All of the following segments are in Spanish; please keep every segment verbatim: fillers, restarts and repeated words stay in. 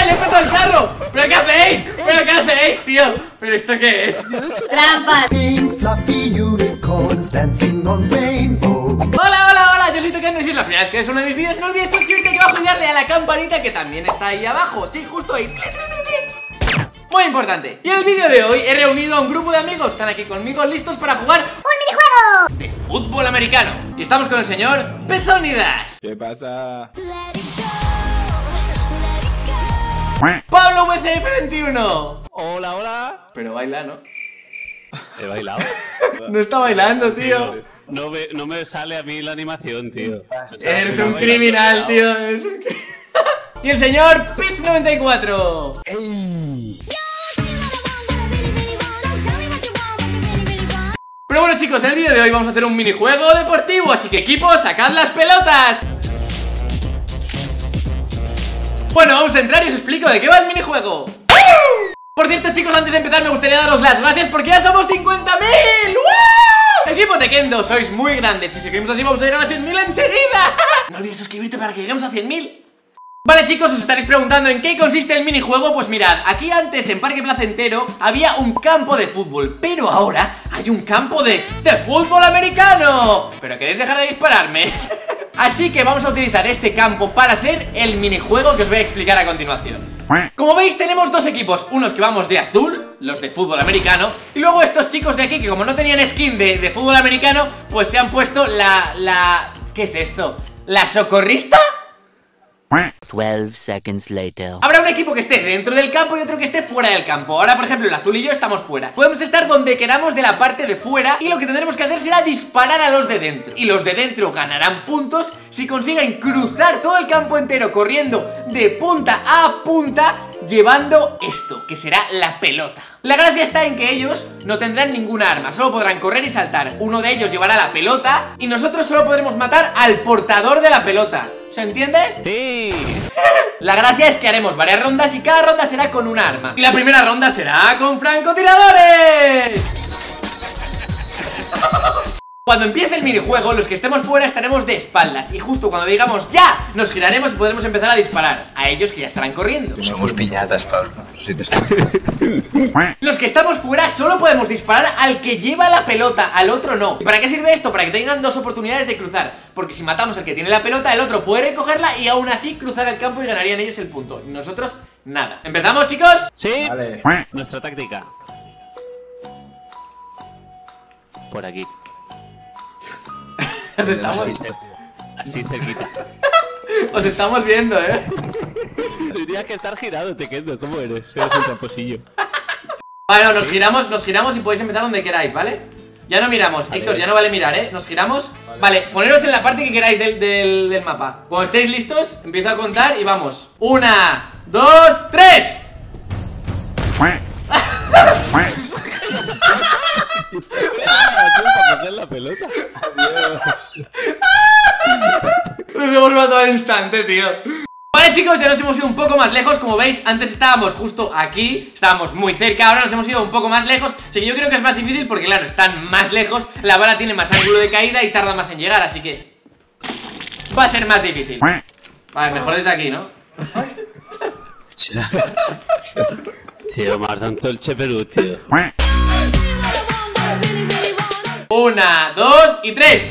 ¡Eh! ¡Le he puesto el carro! ¿Pero qué hacéis? ¿Pero qué hacéis, tío? ¿Pero esto qué es? ¡Trampa! Hola, hola, hola, yo soy Tokendo y si es la primera vez que ves uno de mis vídeos, no olvides suscribirte aquí abajo y darle a la campanita que también está ahí abajo. Sí, justo ahí. Muy importante. Y en el vídeo de hoy he reunido a un grupo de amigos. Están aquí conmigo listos para jugar ¡un minijuego! de fútbol americano. Y estamos con el señor Pezónidas. ¿Qué pasa? Pablo V C F veintiuno. Hola, hola. Pero baila, ¿no? He bailado. No está bailando, tío. No me, no me sale a mí la animación, tío. Eres un criminal, tío. Eres un cri- Y el señor Pitch noventa y cuatro. ¡Ey! Pero bueno, chicos, en el vídeo de hoy vamos a hacer un minijuego deportivo. Así que, equipo, sacad las pelotas. Bueno, vamos a entrar y os explico de qué va el minijuego. Por cierto, chicos, antes de empezar me gustaría daros las gracias porque ya somos cincuenta mil. Equipo Tokendo, sois muy grandes. Si seguimos así vamos a llegar a cien mil enseguida. No olvides suscribirte para que lleguemos a cien mil. Vale, chicos, os estaréis preguntando en qué consiste el minijuego. Pues mirad, aquí antes en Parque Placentero había un campo de fútbol, pero ahora hay un campo de, de fútbol americano. ¿Pero queréis dejar de dispararme? Así que vamos a utilizar este campo para hacer el minijuego que os voy a explicar a continuación. Como veis tenemos dos equipos, unos que vamos de azul, los de fútbol americano, y luego estos chicos de aquí que como no tenían skin de, de fútbol americano, pues se han puesto la... la... ¿qué es esto? ¿La socorrista? twelve seconds later. Habrá un equipo que esté dentro del campo y otro que esté fuera del campo. Ahora, por ejemplo, el azul y yo estamos fuera. Podemos estar donde queramos de la parte de fuera y lo que tendremos que hacer será disparar a los de dentro. Y los de dentro ganarán puntos si consiguen cruzar todo el campo entero corriendo de punta a punta llevando esto, que será la pelota. La gracia está en que ellos no tendrán ninguna arma, solo podrán correr y saltar. Uno de ellos llevará la pelota y nosotros solo podremos matar al portador de la pelota. ¿Se entiende? ¡Sí! La gracia es que haremos varias rondas y cada ronda será con un arma. Y la primera ronda será con francotiradores. Cuando empiece el minijuego, los que estemos fuera estaremos de espaldas. Y justo cuando digamos ¡ya!, nos giraremos y podremos empezar a disparar a ellos que ya estarán corriendo. Somos piñatas, Pablo. Si te estoy... Los que estamos fuera solo podemos disparar al que lleva la pelota, al otro no. ¿Y para qué sirve esto? Para que tengan dos oportunidades de cruzar. Porque si matamos al que tiene la pelota, el otro puede recogerla y aún así cruzar el campo y ganarían ellos el punto. Y nosotros, nada. ¿Empezamos, chicos? Sí. Vale. Nuestra táctica. Por aquí. Os estamos, Así, así cerquita. os estamos viendo, ¿eh? Tendrías que estar girado, te quedo. ¿Cómo eres? Eres un tramposillo. Bueno, nos giramos, nos giramos y podéis empezar donde queráis, ¿vale? Ya no miramos, vale, Héctor, ya no vale mirar, ¿eh? Nos giramos. Vale, vale, poneros en la parte que queráis del, del, del mapa. Cuando estéis listos, empiezo a contar y vamos. Una, dos, tres. La pelota. Nos hemos matado al instante, tío. Vale, chicos, ya nos hemos ido un poco más lejos. Como veis, antes estábamos justo aquí, estábamos muy cerca, ahora nos hemos ido un poco más lejos. Así que yo creo que es más difícil porque, claro, están más lejos. La bala tiene más ángulo de caída y tarda más en llegar, así que va a ser más difícil. Vale, mejor desde aquí, ¿no? Tío, más tanto el Cheperú, tío. Una, dos y tres.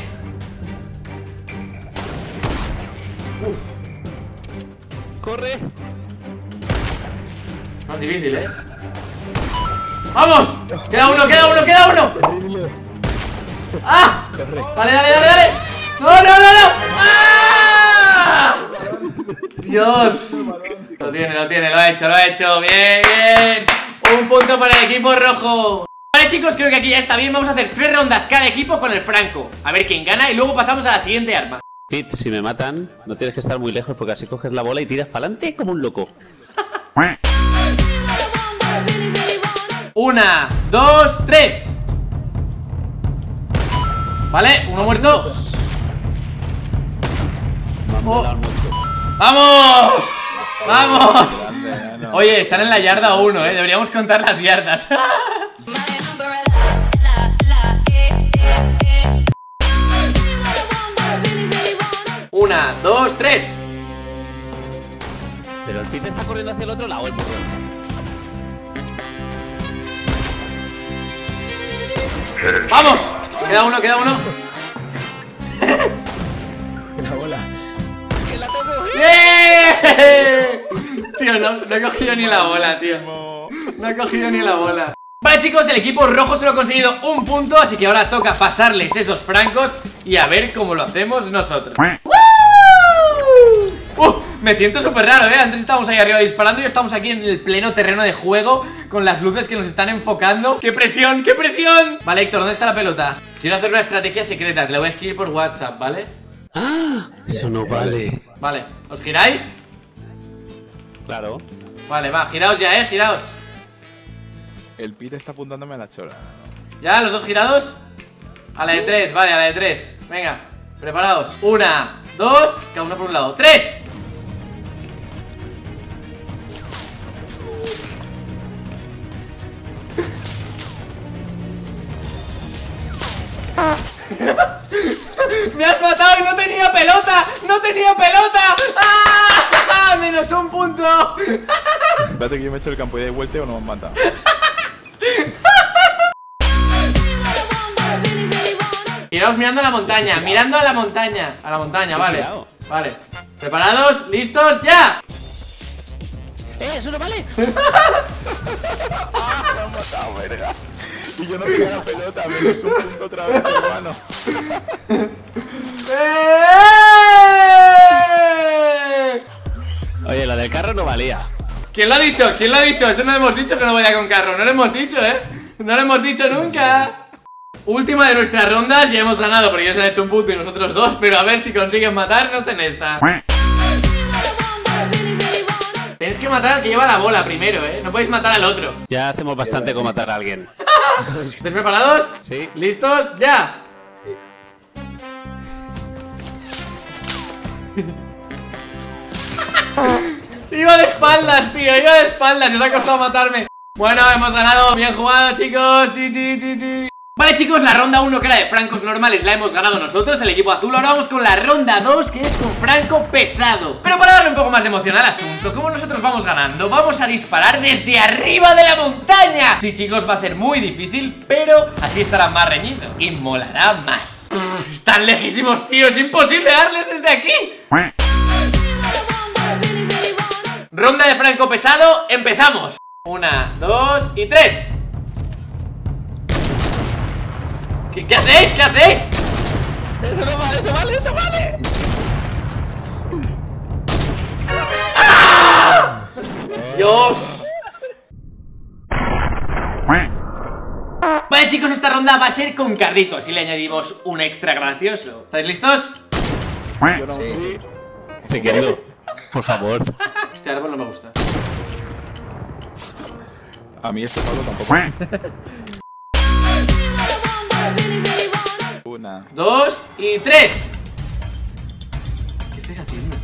Uf. Corre. No es difícil, ¿eh? ¡Vamos! Queda uno, queda uno, queda uno. ¡Ah! Dale, dale, dale, dale. ¡No, no, no, no! ¡Ah! ¡Dios! Lo tiene, lo tiene, lo ha hecho, lo ha hecho. Bien, bien. Un punto para el equipo rojo. Vale, chicos, creo que aquí ya está bien. Vamos a hacer tres rondas cada equipo con el franco. A ver quién gana y luego pasamos a la siguiente arma. Pete, si me matan, no tienes que estar muy lejos porque así coges la bola y tiras para adelante como un loco. Una, dos, tres. Vale, uno muerto. Oh. ¡Vamos! ¡Vamos! Oye, están en la yarda uno, eh. Deberíamos contar las yardas. Una, dos, tres. Pero el Pete está corriendo hacia el otro lado, el burro. ¡Vamos! Queda uno, queda uno. La bola. ¡Eh! Tío, no, no he cogido ni la bola, tío. No he cogido ni la bola. Vale, chicos, el equipo rojo solo ha conseguido un punto, así que ahora toca pasarles esos francos y a ver cómo lo hacemos nosotros. Uh, me siento súper raro, ¿eh? Antes estábamos ahí arriba disparando y estamos aquí en el pleno terreno de juego con las luces que nos están enfocando. ¡Qué presión, qué presión! Vale, Héctor, ¿dónde está la pelota? Quiero hacer una estrategia secreta, te la voy a escribir por WhatsApp, ¿vale? ¡Ah! Eso no vale. Vale, ¿os giráis? Claro. Vale, va, giraos ya, ¿eh? Giraos. El Pete está apuntándome a la chola. ¿Ya? ¿Los dos girados? A la de tres, vale, a la de tres. Venga, preparados. Una, dos, cada uno por un lado. ¡Tres! ¡Me has matado y no tenía pelota! ¡No tenía pelota! ¡Ah! ¡Menos un punto! Espérate que yo me echo el campo y de vuelta o no me han matado. Giraos mirando a la montaña, mirando a la montaña. A la montaña, vale. Vale. ¿Preparados? ¿Listos? ¡Ya! ¡Eh, eso no vale! ¡Ah, me han matado, verga! Y yo no tenía la pelota, menos un punto otra vez, hermano. Oye, la del carro no valía. ¿Quién lo ha dicho? ¿Quién lo ha dicho? Eso no lo hemos dicho que no vaya con carro. No lo hemos dicho, ¿eh? No lo hemos dicho nunca. Última de nuestras rondas. Ya hemos ganado porque ellos han hecho un punto y nosotros dos. Pero a ver si consiguen matarnos en esta. Tenéis que matar al que lleva la bola primero, ¿eh? No podéis matar al otro. Ya hacemos bastante con matar a alguien. ¿Estáis preparados? Sí. ¿Listos? ¡Ya! Iba de espaldas, tío, iba de espaldas. Nos ha costado matarme. Bueno, hemos ganado. Bien jugado, chicos. Chi, chi, chi, chi. Vale, chicos, la ronda uno, que era de francos normales, la hemos ganado nosotros, el equipo azul. Ahora vamos con la ronda dos, que es con franco pesado. Pero para darle un poco más de emoción al asunto, como nosotros vamos ganando, vamos a disparar desde arriba de la montaña. Sí, chicos, va a ser muy difícil, pero así estará más reñido y molará más. Están lejísimos, tío, es imposible darles desde aquí. Ronda de franco pesado, empezamos. Una, dos y tres. ¿Qué, ¿Qué hacéis? ¿Qué hacéis? Eso no vale, eso vale, eso vale. ¡Ah! Dios. Vale, chicos, esta ronda va a ser con carritos y le añadimos un extra gracioso. ¿Estáis listos? Yo no sí. Te quiero. Por favor. Este árbol no me gusta. A mí este Pablo tampoco. Una. Dos y tres. ¿Qué estáis haciendo?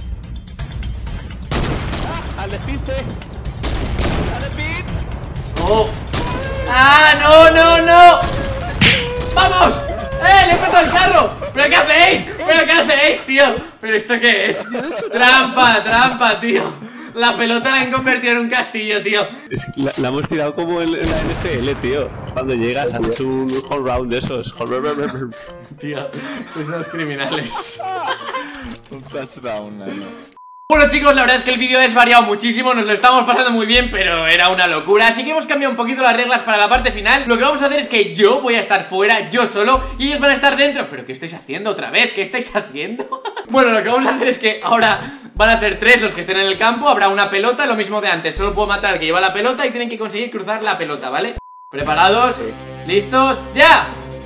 Al despiste. Al despiste. ¡Oh! ¡Ah, no, no, no! ¡Vamos! ¡Eh, le he puesto el carro! ¿Pero qué hacéis? ¿Pero qué hacéis, tío? ¿Pero esto qué es? Trampa, trampa, tío. La pelota la han convertido en un castillo, tío. Es que la, la hemos tirado como en, en la N F L, tío. Cuando llegas, haces un whole round de esos. Tío, sois unos criminales. Un touchdown, ¿no? Bueno, chicos, la verdad es que el vídeo ha desvariado muchísimo. Nos lo estamos pasando muy bien, pero era una locura. Así que hemos cambiado un poquito las reglas para la parte final. Lo que vamos a hacer es que yo voy a estar fuera, yo solo, y ellos van a estar dentro. ¿Pero qué estáis haciendo otra vez? ¿Qué estáis haciendo? Bueno, lo que vamos a hacer es que ahora van a ser tres los que estén en el campo. Habrá una pelota, lo mismo de antes. Solo puedo matar al que lleva la pelota y tienen que conseguir cruzar la pelota, ¿vale? ¿Preparados? Sí. ¿Listos? ¡Ya!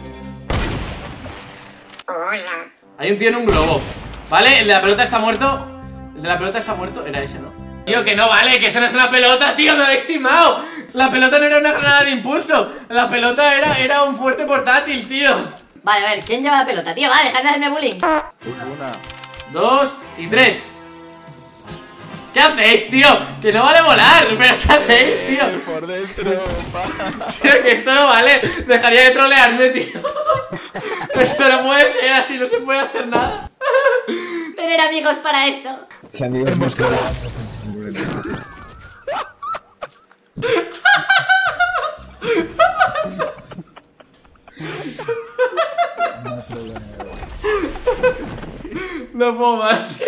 Hola. Hay un tío en un globo, ¿vale? El de la pelota está muerto. El de la pelota está muerto, era ese, ¿no? Tío, que no vale, que eso no es una pelota, tío, me habéis timado. La pelota no era una granada de impulso. La pelota era, era un fuerte portátil, tío. Vale, a ver, ¿quién lleva la pelota, tío? Va, dejad de hacerme bullying. Una. Dos y tres. ¿Qué hacéis, tío? Que no vale volar. ¿Pero qué hacéis, tío? Por dentro, pa. Tío, que esto no vale. Dejaría de trolearme, tío. Esto no puede ser así, no se puede hacer nada. Tener amigos para esto. Hemos quedado. No puedo más, tío.